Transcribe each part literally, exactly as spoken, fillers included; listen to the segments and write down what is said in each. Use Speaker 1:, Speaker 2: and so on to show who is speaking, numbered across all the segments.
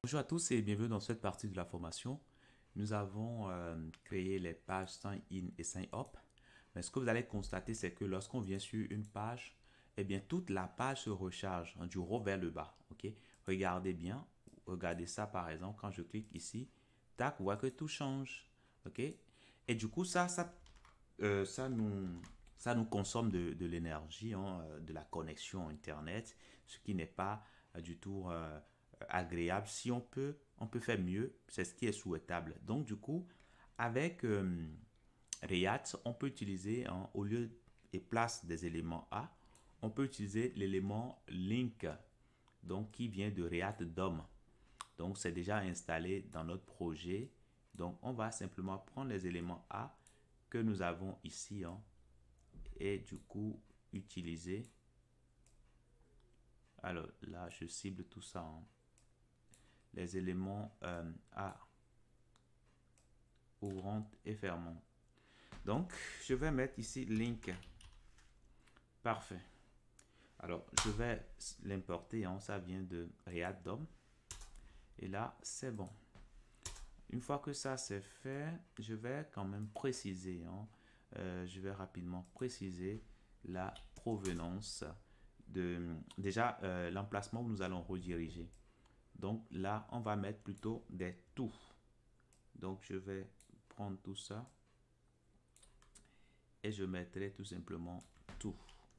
Speaker 1: Bonjour à tous et bienvenue dans cette partie de la formation. Nous avons euh, créé les pages sign in et sign up. Mais ce que vous allez constater, c'est que lorsqu'on vient sur une page, eh bien toute la page se recharge hein, du haut vers le bas. Ok, regardez bien, regardez ça par exemple quand je clique ici, tac, vous voyez que tout change. Ok, et du coup ça, ça, euh, ça nous, ça nous consomme de, de l'énergie, hein, de la connexion internet, ce qui n'est pas euh, du tout euh, agréable. Si on peut, on peut faire mieux, c'est ce qui est souhaitable. Donc du coup, avec euh, React, on peut utiliser, hein, au lieu et place des éléments A, on peut utiliser l'élément link, donc qui vient de React D O M. Donc c'est déjà installé dans notre projet. Donc on va simplement prendre les éléments A que nous avons ici, hein, et du coup utiliser. Alors là, je cible tout ça, hein, les éléments euh, A ouvrante et fermante. Donc, je vais mettre ici link. Parfait. Alors, je vais l'importer, hein, ça vient de React D O M. Et là, c'est bon. Une fois que ça c'est fait, je vais quand même préciser, hein, euh, je vais rapidement préciser la provenance de, déjà, euh, l'emplacement où nous allons rediriger. Donc là, on va mettre plutôt des tout. Donc, je vais prendre tout ça et je mettrai tout simplement tout.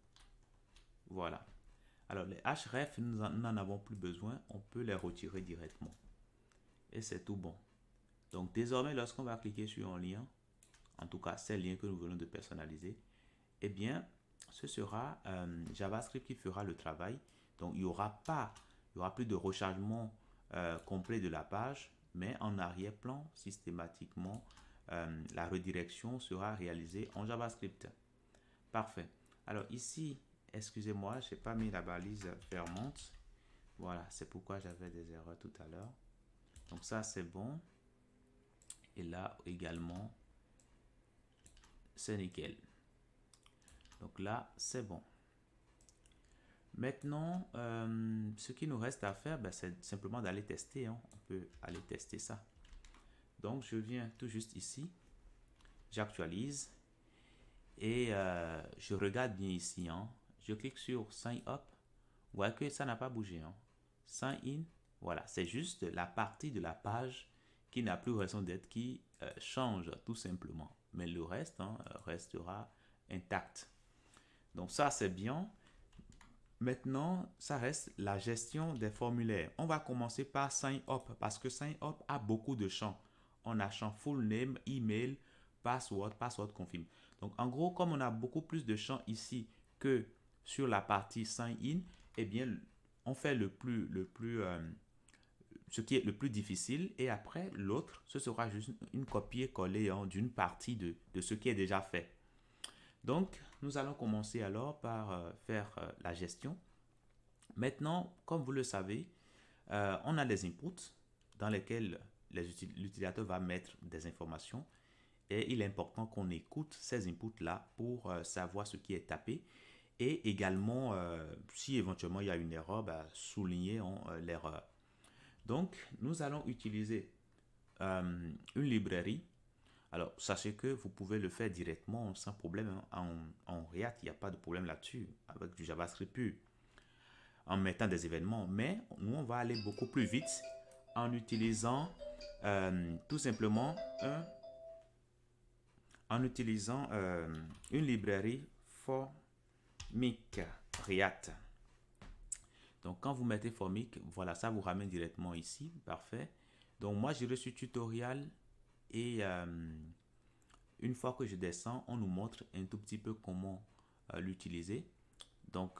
Speaker 1: Voilà. Alors, les href, nous n'en avons plus besoin. On peut les retirer directement. Et c'est tout bon. Donc, désormais, lorsqu'on va cliquer sur un lien, en tout cas, c'est le lien que nous venons de personnaliser, eh bien, ce sera euh, JavaScript qui fera le travail. Donc, il n'y aura pas, il y aura plus de rechargement euh, complet de la page, mais en arrière-plan, systématiquement, euh, la redirection sera réalisée en JavaScript. Parfait. Alors ici, excusez-moi, je n'ai pas mis la balise fermante. Voilà, c'est pourquoi j'avais des erreurs tout à l'heure. Donc ça, c'est bon. Et là également, c'est nickel. Donc là, c'est bon. Maintenant, euh, ce qui nous reste à faire, ben, c'est simplement d'aller tester, hein. On peut aller tester ça. Donc, je viens tout juste ici. J'actualise. Et euh, je regarde bien ici, hein. Je clique sur Sign Up. Vous voyez que ça n'a pas bougé, hein. Sign In, voilà, c'est juste la partie de la page qui n'a plus raison d'être, qui euh, change tout simplement. Mais le reste, hein, restera intact. Donc ça, c'est bien. Maintenant, ça reste la gestion des formulaires. On va commencer par Sign Up parce que Sign Up a beaucoup de champs. On a champ full name, email, password, password confirm. Donc, en gros, comme on a beaucoup plus de champs ici que sur la partie Sign In, eh bien, on fait le plus, le plus, euh, ce qui est le plus difficile. Et après, l'autre, ce sera juste une copier-coller, hein, d'une partie de, de ce qui est déjà fait. Donc, nous allons commencer alors par euh, faire euh, la gestion. Maintenant, comme vous le savez, euh, on a les inputs dans lesquels l'utilisateur va mettre des informations. Et il est important qu'on écoute ces inputs-là pour euh, savoir ce qui est tapé. Et également, euh, si éventuellement il y a une erreur, bah, souligner hein, euh, l'erreur. Donc, nous allons utiliser euh, une librairie. Alors, sachez que vous pouvez le faire directement sans problème. En, en React, il n'y a pas de problème là-dessus, avec du JavaScript pur, en mettant des événements. Mais nous, on va aller beaucoup plus vite en utilisant euh, tout simplement un, en utilisant euh, une librairie Formic React. Donc, quand vous mettez Formic, voilà, ça vous ramène directement ici. Parfait. Donc, moi, j'ai reçu tutoriel et euh, une fois que je descends, on nous montre un tout petit peu comment euh, l'utiliser. Donc,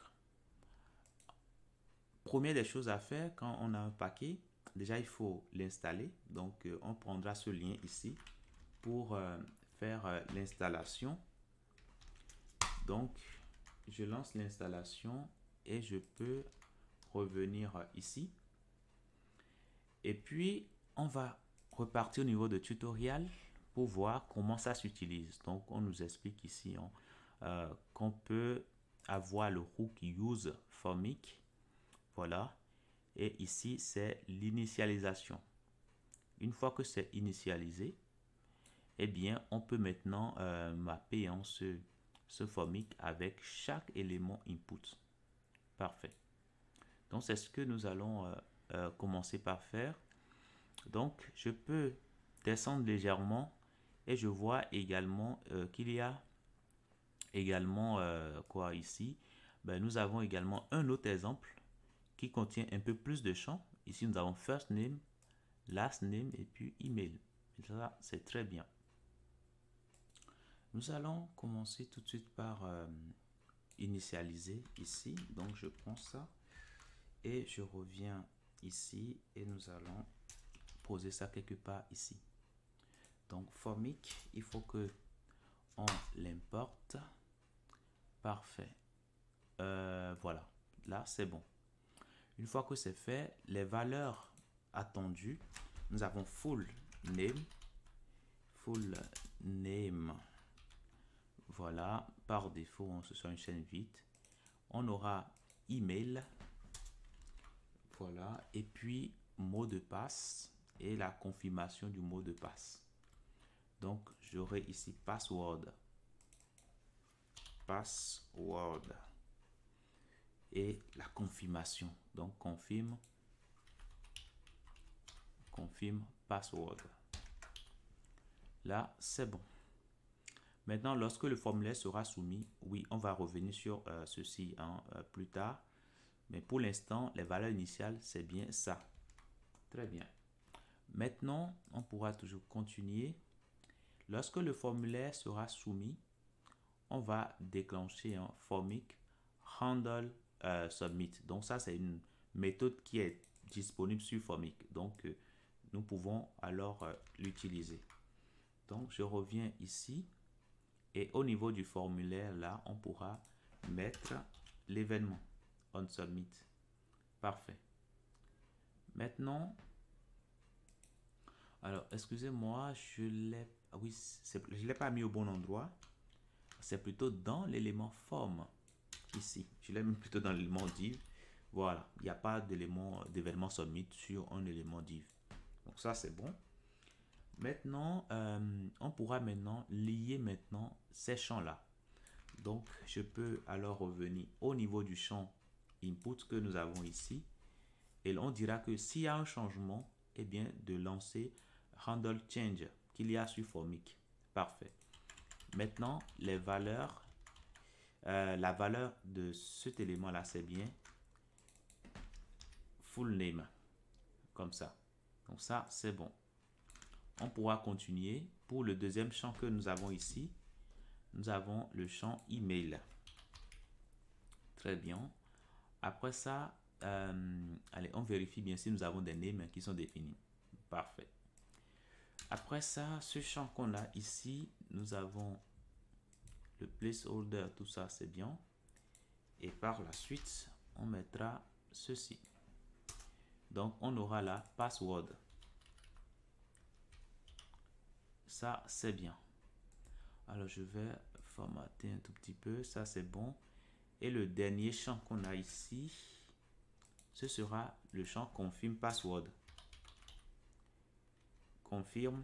Speaker 1: première des choses à faire quand on a un paquet, déjà il faut l'installer. Donc, euh, on prendra ce lien ici pour euh, faire euh, l'installation. Donc, je lance l'installation et je peux revenir ici. Et puis, on va repartir au niveau de tutoriel pour voir comment ça s'utilise. Donc, on nous explique ici hein, euh, qu'on peut avoir le hook use formic. Voilà. Et ici, c'est l'initialisation. Une fois que c'est initialisé, eh bien, on peut maintenant euh, mapper hein, ce, ce formic avec chaque élément input. Parfait. Donc, c'est ce que nous allons euh, euh, commencer par faire. Donc, je peux descendre légèrement et je vois également euh, qu'il y a également euh, quoi ici. Ben, nous avons également un autre exemple qui contient un peu plus de champs. Ici, nous avons first name, last name et puis email. Et ça, c'est très bien. Nous allons commencer tout de suite par euh, initialiser ici. Donc, je prends ça et je reviens ici et nous allons poser ça quelque part ici. Donc, formic, il faut que on l'importe. Parfait. Euh, voilà. Là, c'est bon. Une fois que c'est fait, les valeurs attendues, nous avons full name, full name. Voilà, par défaut, on se soit une chaîne vide. On aura email. Voilà, et puis mot de passe et la confirmation du mot de passe. Donc, j'aurai ici password. Password. Et la confirmation. Donc, confirme. Confirme password. Là, c'est bon. Maintenant, lorsque le formulaire sera soumis, oui, on va revenir sur euh, ceci hein, euh, plus tard. Mais pour l'instant, les valeurs initiales, c'est bien ça. Très bien. Maintenant, on pourra toujours continuer. Lorsque le formulaire sera soumis, on va déclencher un formic handle euh, submit. Donc ça, c'est une méthode qui est disponible sur formic. Donc, euh, nous pouvons alors euh, l'utiliser. Donc, je reviens ici. Et au niveau du formulaire, là, on pourra mettre l'événement on submit. Parfait. Maintenant, alors, excusez-moi, je l'ai, ah oui, je ne l'ai pas mis au bon endroit. C'est plutôt dans l'élément forme, ici. Je l'ai mis plutôt dans l'élément div. Voilà, il n'y a pas d'élément d'événement submit sur un élément div. Donc ça, c'est bon. Maintenant, euh, on pourra maintenant lier maintenant ces champs-là. Donc, je peux alors revenir au niveau du champ input que nous avons ici. Et on dira que s'il y a un changement, eh bien, de lancer handle change qu'il y a sur formic. Parfait. Maintenant, les valeurs, euh, la valeur de cet élément-là, c'est bien full name. Comme ça. Donc ça, c'est bon. On pourra continuer. Pour le deuxième champ que nous avons ici, nous avons le champ email. Très bien. Après ça, euh, allez, on vérifie bien si nous avons des names qui sont définis. Parfait. Après ça, ce champ qu'on a ici, nous avons le placeholder, tout ça, c'est bien. Et par la suite, on mettra ceci. Donc, on aura la password. Ça, c'est bien. Alors, je vais formater un tout petit peu. Ça, c'est bon. Et le dernier champ qu'on a ici, ce sera le champ confirme password. Confirme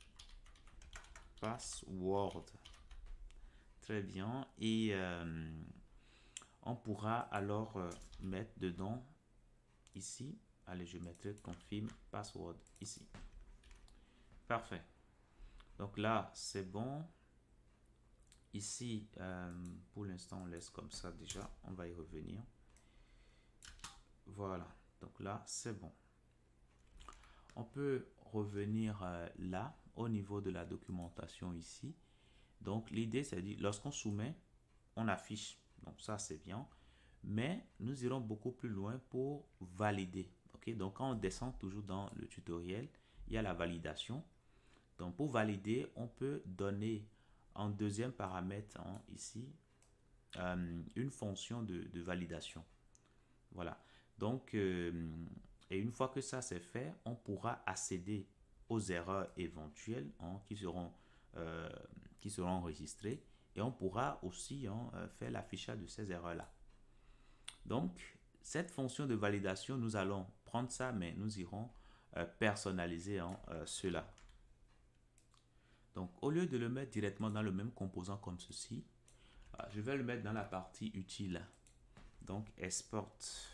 Speaker 1: password. Très bien. Et euh, on pourra alors euh, mettre dedans ici. Allez, je mettrai confirme password ici. Parfait. Donc là, c'est bon. Ici, euh, pour l'instant, on laisse comme ça déjà. On va y revenir. Voilà. Donc là, c'est bon. On peut revenir euh, là, au niveau de la documentation ici. Donc, l'idée, c'est de dire, lorsqu'on soumet, on affiche. Donc, ça, c'est bien. Mais nous irons beaucoup plus loin pour valider. Okay? Donc, quand on descend toujours dans le tutoriel, il y a la validation. Donc, pour valider, on peut donner en deuxième paramètre hein, ici euh, une fonction de, de validation. Voilà. Donc, euh, et une fois que ça c'est fait, on pourra accéder aux erreurs éventuelles hein, qui seront euh, qui seront enregistrées et on pourra aussi hein, faire l'affichage de ces erreurs là. Donc, cette fonction de validation, nous allons prendre ça, mais nous irons euh, personnaliser hein, euh, cela. Donc, au lieu de le mettre directement dans le même composant comme ceci, euh, je vais le mettre dans la partie utile. Donc, export,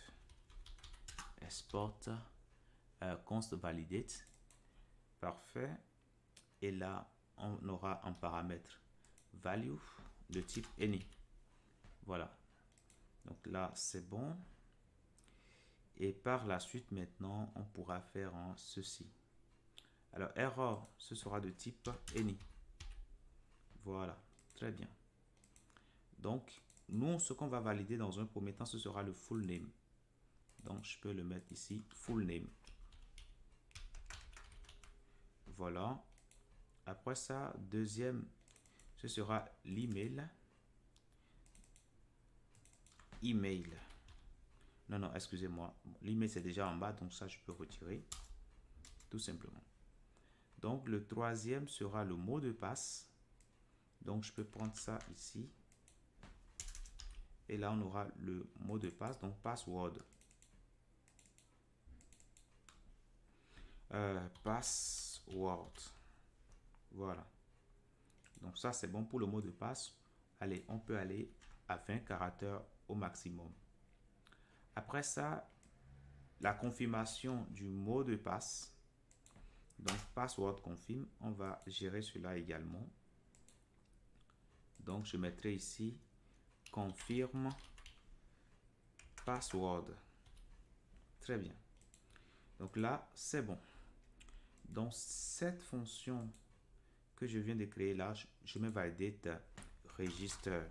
Speaker 1: export, euh, const validate. Parfait. Et là, on aura un paramètre value de type any. Voilà. Donc là, c'est bon. Et par la suite, maintenant, on pourra faire en ceci. Alors, error, ce sera de type any. Voilà. Très bien. Donc, nous, ce qu'on va valider dans un premier temps, ce sera le full name. Donc, je peux le mettre ici, full name. Voilà. Après ça, deuxième, ce sera l'email. Email. Non, non, excusez-moi. L'email, c'est déjà en bas, donc ça, je peux retirer. Tout simplement. Donc, le troisième sera le mot de passe. Donc, je peux prendre ça ici. Et là, on aura le mot de passe, donc password. Euh, password. Voilà. Donc, ça, c'est bon pour le mot de passe. Allez, on peut aller à vingt caractères au maximum. Après ça, la confirmation du mot de passe. Donc, password confirm, on va gérer cela également. Donc, je mettrai ici confirme password. Très bien. Donc là, c'est bon. Donc, cette fonction que je viens de créer là, je, je mets validate register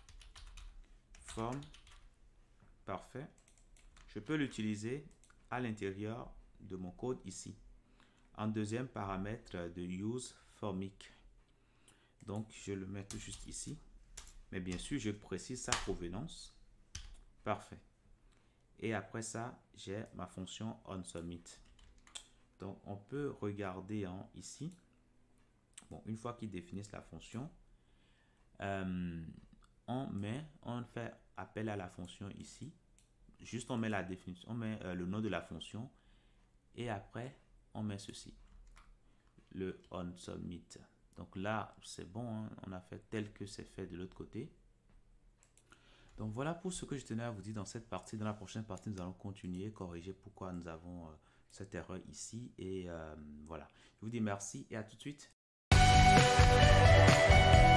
Speaker 1: form. Parfait. Je peux l'utiliser à l'intérieur de mon code ici. En deuxième paramètre de use formic. Donc, je le mets tout juste ici. Mais bien sûr, je précise sa provenance. Parfait. Et après ça, j'ai ma fonction onSubmit. Donc, on peut regarder hein, ici. Bon, une fois qu'ils définissent la fonction, euh, on met, on fait appel à la fonction ici. Juste, on met la définition, on met euh, le nom de la fonction. Et après, on met ceci. Le onSubmit. Donc là, c'est bon, hein, on a fait tel que c'est fait de l'autre côté. Donc voilà pour ce que je tenais à vous dire dans cette partie. Dans la prochaine partie, nous allons continuer, corriger pourquoi nous avons euh, cette erreur ici. Et euh, voilà. Je vous dis merci et à tout de suite.